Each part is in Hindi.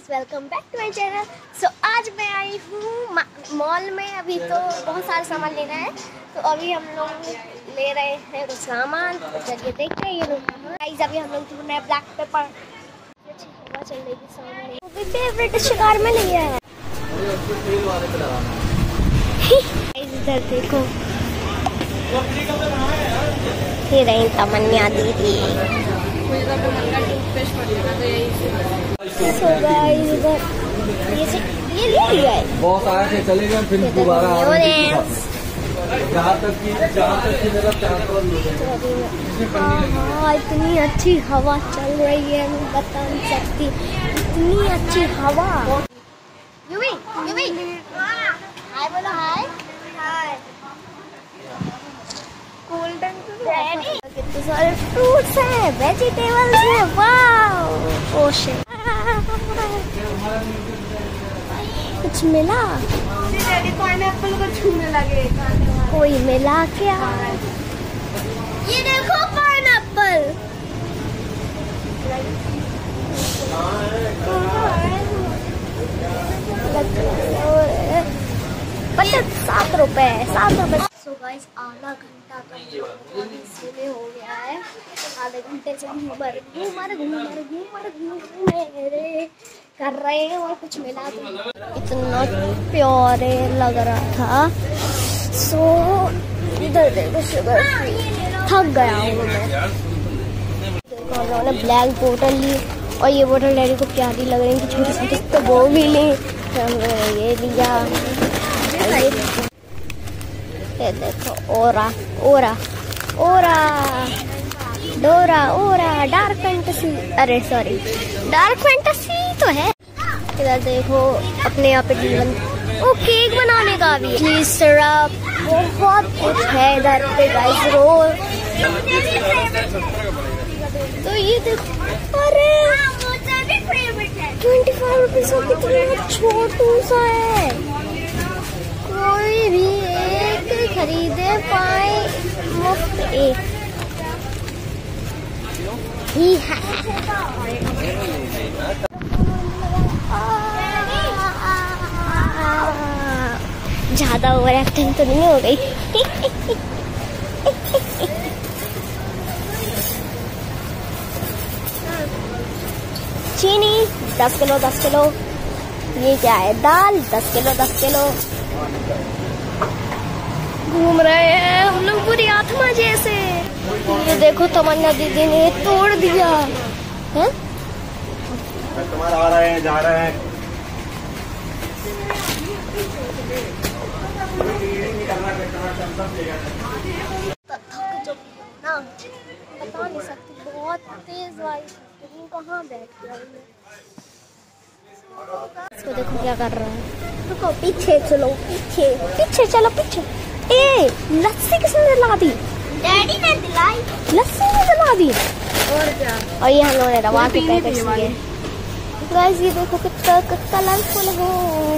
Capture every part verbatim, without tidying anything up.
Guys, welcome back to my channel. So आज मैं आई हूँ मॉल में। अभी तो बहुत सारा सामान लेना है, तो अभी हम लोग ले रहे हैं कुछ सामान। तो चलिए देखते हैं ये लोग। गाइस अभी हम लोग ढूंढ रहे हैं ब्लैक पेपर। अच्छी हवा चल रही है सामने। वो भी फेवरेट शिकार में लिया है। इधर देखो, ये रही तमन्ना दीदी। So guys, इधर ये से ये ले लिया है। बहुत आए थे, चले गए, फिर दोबारा आ रहे हैं। जहाँ तक कि जहाँ तक कि मेरा हाँ, इतनी अच्छी हवा चल रही है, मैं बता नहीं सकती। इतनी अच्छी हवा। यूवी, यूवी, हाय बोलो। हाय हाय। गोल्डन कितने सारे फ्रूट्स हैं, वेजिटेबल्स हैं। Wow, ocean. कुछ मिला? डैडी पाइनएप्पल को छूने लगे। कोई मिला क्या? ये देखो पाइनएप्पल। सात रुपए सात रुपए सो गाइस, आधा घंटा तो इसमें हो गया है। आधे घंटे से घूमर घूमर घूमर घूमर घूमर कर रहे हैं और कुछ मिला तो इतना प्यारे लग रहा था। सो इधर देखो, शुगर फ्री। थक गया हूँ मैं। देखो हम लोगों ने ब्लैक बोतल ली, और ये बोतल डैडी को प्यारी लग रही थी, छोटी छोटी, तो वो भी ली। फिर हम लोगों ने ये लिया। ये देखो, ओरा ओरा ओरा डोरा ओरा डार्क फैंटेसी। अरे सॉरी, डार्क फैंटेसी तो है। इधर देखो, अपने यहाँ पे जीवन ओ केक बनाने का भी चीज सिरप, बहुत कुछ है इधर पे गाइस। रोल तो ये देखो, अरे ट्वेंटी फाइव रुपीज का कितना छोटू सा है। कोई भी एक खरीदे पाए मुफ्त एक ही है। ज्यादा ओवर एक्टिंग तो नहीं हो गई? चीनी दस किलो दस किलो। ये क्या है? दाल दस किलो दस किलो। घूम रहे हैं हम लोग पूरी आत्मा जैसे। ये देखो, तमन्ना दीदी ने तोड़ दिया है। कस्टमर आ रहे हैं, जा रहे हैं। ना बता नहीं सकती, बहुत तेज वाइब। लेकिन कहाँ बैठ गया? इसको देखो क्या कर रहा है। रुको, पीछे चलो, पीछे पीछे चलो, पीछे। ए, लस्सी किसने दिला दी? डैडी ने दिलाई। लस्सी ने दिला दी। और क्या? और ये हम लोगों ने रवा के पैकेट लिए। गाइस ये देखो कितना कलरफुल है।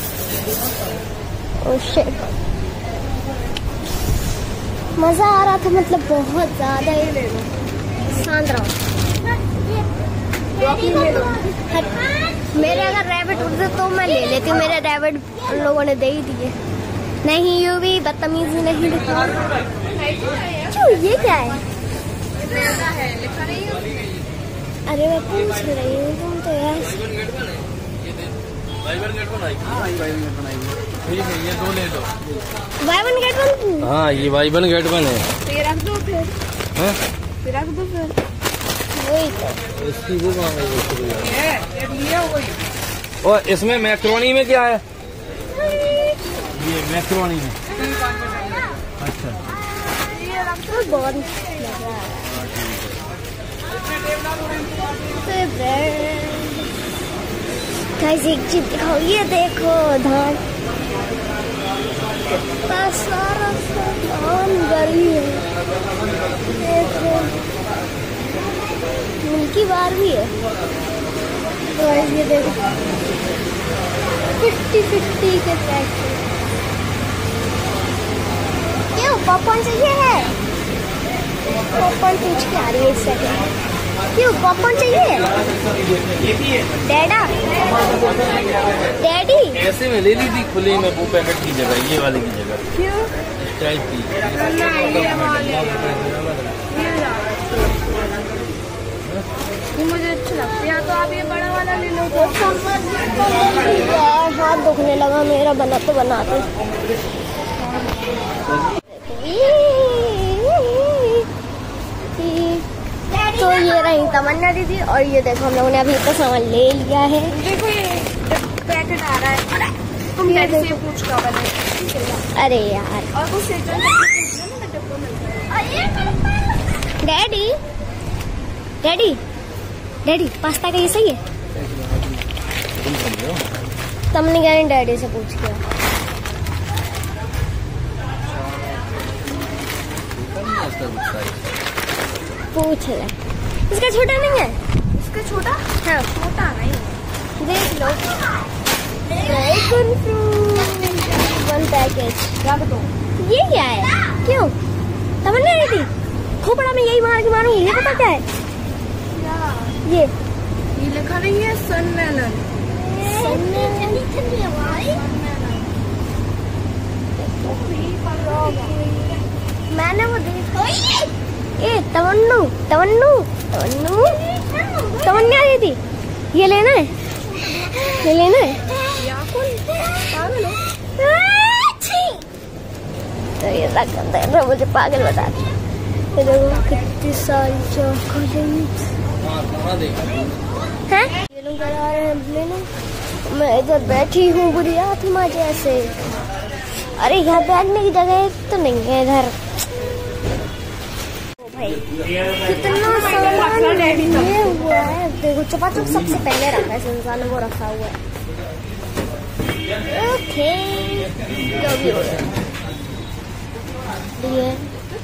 ओह शिट, मजा आ रहा था, मतलब बहुत ज्यादा ही शानदार। मेरे अगर रैबिट उड़ते तो मैं ले लेती हूँ। मेरे रैबिट उन लोगों ने दे ही दिए। नहीं, यू भी बदतमीजी नहीं दिखा। क्यों, ये क्या है? अरे मैं पूछ रही हूँ, तुम तो यार बाय वन गेट वन ये दो ले लो। Buy one get one? हाँ, ये बाय वन गेट वन है। फिर रख दो। फिर हाँ, फिर रख दो। फिर वही तो इसकी वो और इसमें मैक्रोनी में क्या है? ये मैक्रोनी में अच्छा बहुत गाइस, एक चीज दिखाओ। ये देखो धान, कितना सारा सामान गरी है। देखो, मिल्की बार भी है। गाइस ये देखो, फिफ्टी फिफ्टी के पैकेट। क्यों पॉपकॉर्न चाहिए है? पॉपकॉर्न पूछ के आ रही है। एक सेकंड। क्यों पॉपकॉर्न चाहिए? डैडा डैडी ऐसे में ले ली थी खुले में, वो पैकेट की जगह ये वाले की जगह। क्यों? इस टाइप की। ये मुझे अच्छा लगता है। या तो आप ये बड़ा वाला ले लो। तो हाथ दुखने लगा मेरा बनाते बनाते। तो ये रही तमन्ना दीदी, और ये देखो हम लोगों ने अभी इतना सामान ले लिया है। देखो ये पैकेट आ रहा है, तुम डैडी से पूछ का बने। अरे यार, और कुछ डैडी डैडी डैडी पास्ता का ये सही है? तुम समझो। तुमने कह रहे डैडी से पूछ के पूछ ले। इसका छोटा नहीं है? इसका छोटा? हाँ छोटा नहीं, देख लो। वन पैकेज रख दो। ये क्या है? क्यों तमन्ना दीदी खोपड़ा में यही मार के मारूंगी, ये पता क्या है? ये ये लिखा नहीं है सन मेलन। मैंने वो देखा। ए तमन्नू तमन्नू तमन्नू तमन्ना दीदी ये लेना है, ये लेना है। तो ये लगता है मुझे पागल बता रही। ये देखो कितनी सारी चॉकलेट है। ये लोग करा रहे हैं ले लो। मैं इधर बैठी हूँ बुरी आत्मा जैसे। अरे यहाँ बैठने की जगह तो नहीं है इधर। भाई कितना सामान ये हुआ है। देखो चपाचप सबसे पहले रखा है इंसान ने, वो रखा हुआ है। ओके जो भी हो गया ये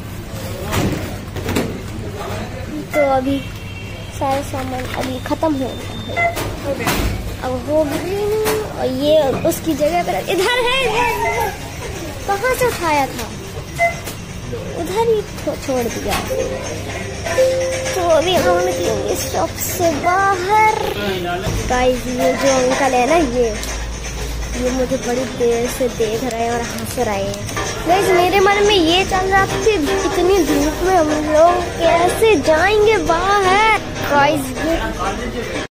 तो अभी सारे सामान अभी खत्म हो गया है। अब हो गई और ये उसकी जगह पर इधर है। इधर कहाँ से उठाया था? उधर ही छोड़ दिया। तो अभी हम निकलेंगे शॉप से बाहर। गाइस ये जो अंकल है ना, ये ये मुझे बड़ी देर से देख रहे हैं और हंस रहे हैं। गाइस मेरे मन में ये चल रहा था कि इतनी धूप में हम लोग कैसे जाएंगे बाहर। गाइस